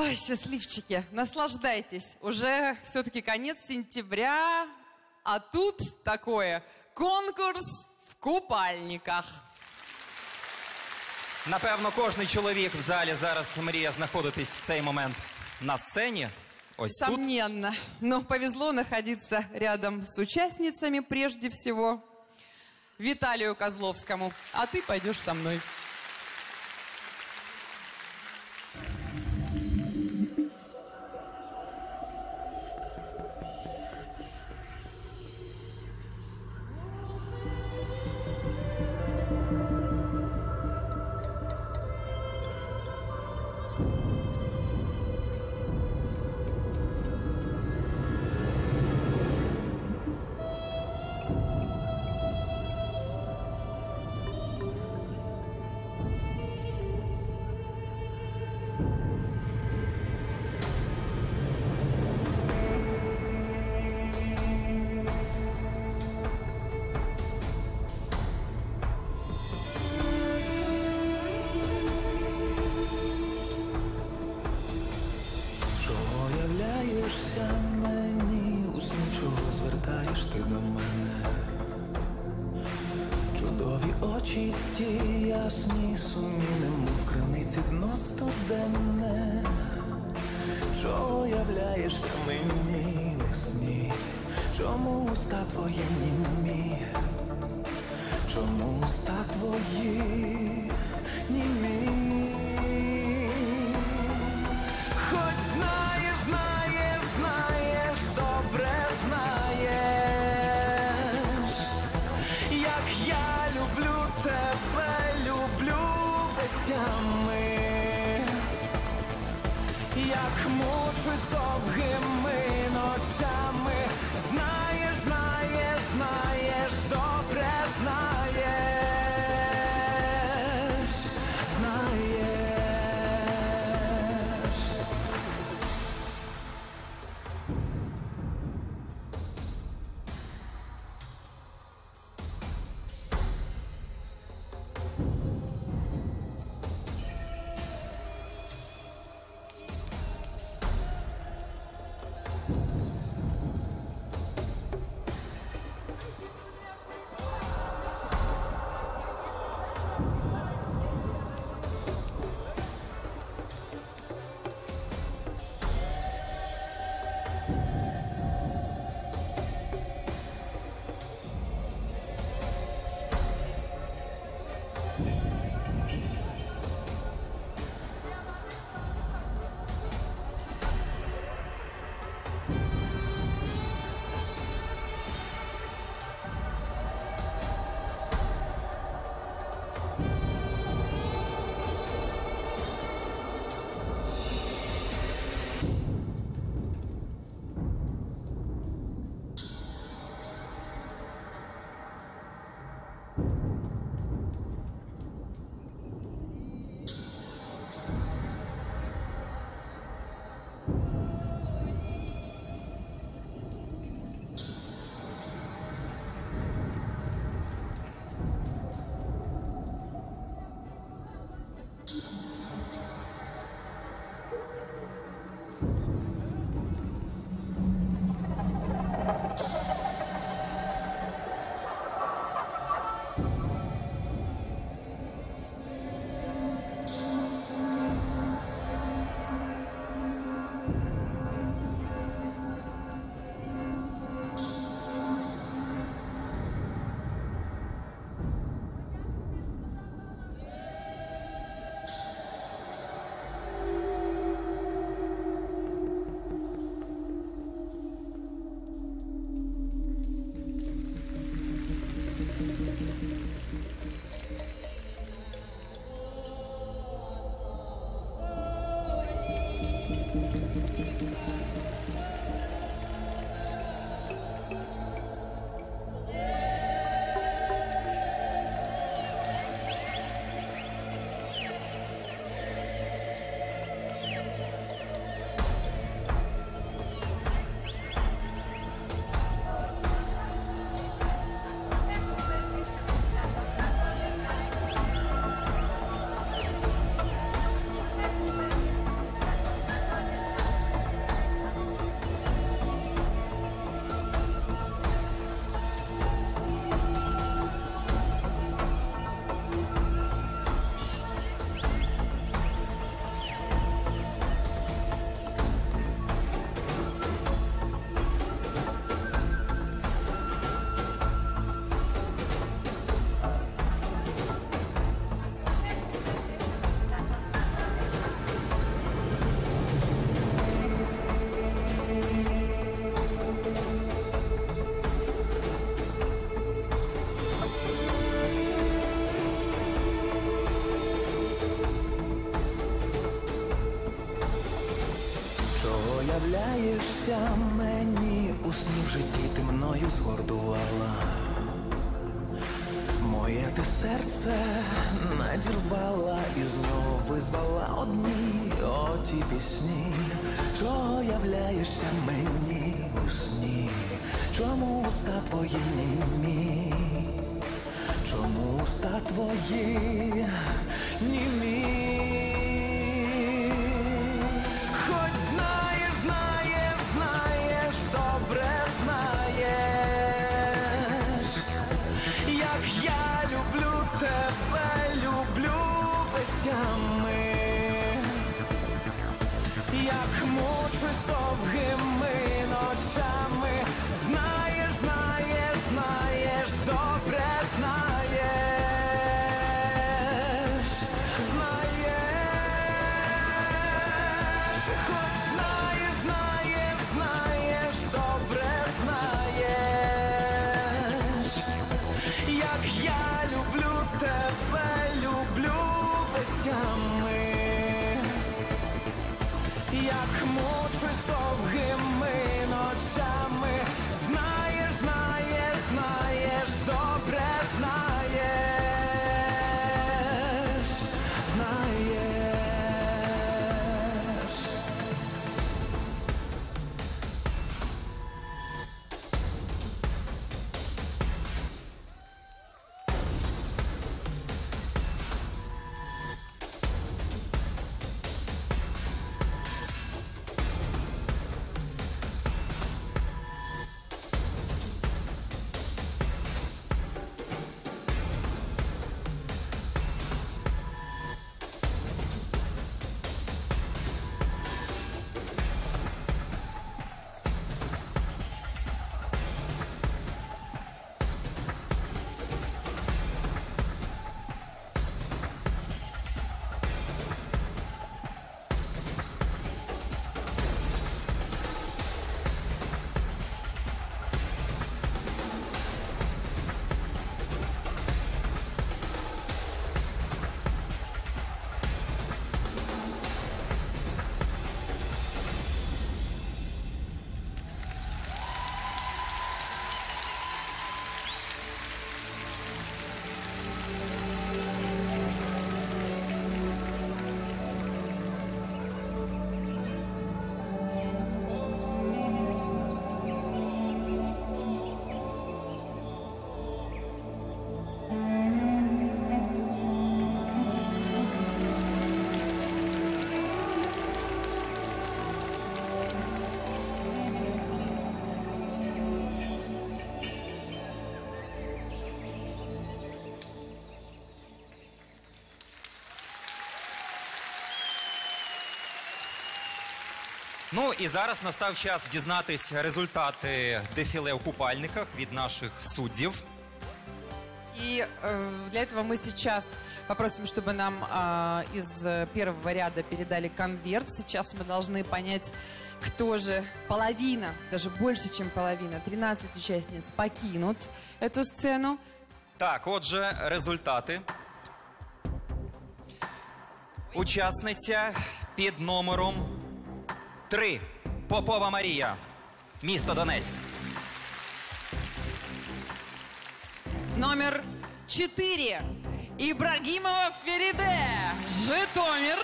Ой, счастливчики, наслаждайтесь. Уже все-таки конец сентября, а тут такое. Конкурс в купальниках. Напевно, кожний чоловік в залі зараз мріє знаходитись в цей момент на сцені. Ось тут. Сомненно. Но повезло находиться рядом с участницами прежде всего. Виталию Козловскому. А ты пойдешь со мной. Мені у сні, чого звертаєш ти до мене? Чудові очі ті ясні, сумні, немов криниці дно студенне. Чого являєшся мені у сні? Чому уста твої німі? Чому уста твої німі? Як мучусь довгими ночами, знаєш, знаєш, знаєш, добре знаєш, знаєш. являєшся мені у сні в житті, ти мною згордувала. Моє ти серце надірвала, і з нього визвала одні оті пісні. Чого являєшся мені у сні? Чому уста твої німі? Чому уста твої німі? Хоч знаєш, знаєш, знаєш, добре знаєш, як я люблю тебе, люблю без тями, як мучусь довгими ночами. Знаєш, знаєш, знаєш, добре знаєш, знаєш. Хоч знаєш, знаєш, знаєш, добре знаєш, як я люблю тебе, люблю без тями, як мучусь довгими ночами. Знаєш, знаєш, знаєш, добре знаєш, знаєш. Ну і зараз настав час дізнатись результати дефіле у купальниках від наших суддів. И для этого мы сейчас попросим, чтобы нам из первого ряда передали конверт. Сейчас мы должны понять, кто же половина, даже больше, чем половина, 13 участниц покинут эту сцену. Так, отже, результати. Учасниця під номером 3. Попова Марія, місто Донецьк. Номер 4. Ибрагимова Фериде, Житомир.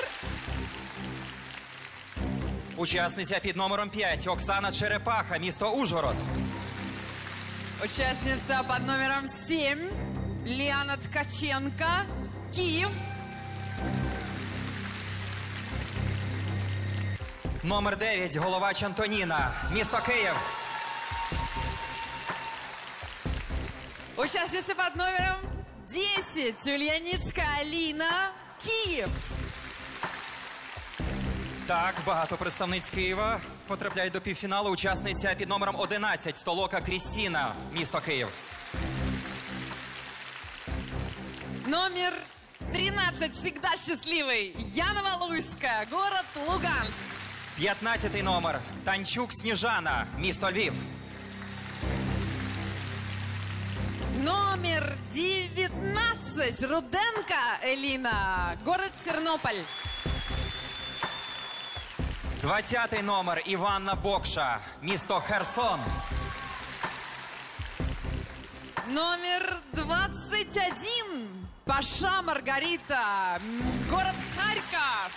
Учасниця під номером 5. Оксана Черепаха, місто Ужгород. Участница под номером 7. Лиана Ткаченко, Киев. Номер 9. Головач Антоніна, місто Київ. Участница под номером 10. Ульяницкая Алина, Киев. Так, багато представниць Києва потрапляють до півфіналу. Учасниця під номером 11. Столока Крістіна, місто Київ. Номер 13. Всегда счастливый. Яна Валуйская, город Луганск. 15 номер. Танчук Сніжана, місто Львів. Номер 19. Руденко Элина, город Тернополь. 20-й номер Іванна Бокша, місто Херсон. Номер 21. Паша Маргарита, город Харьков.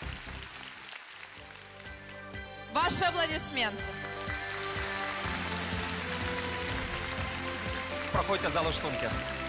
Ваши аплодисменты. Проходьте за лаштунки.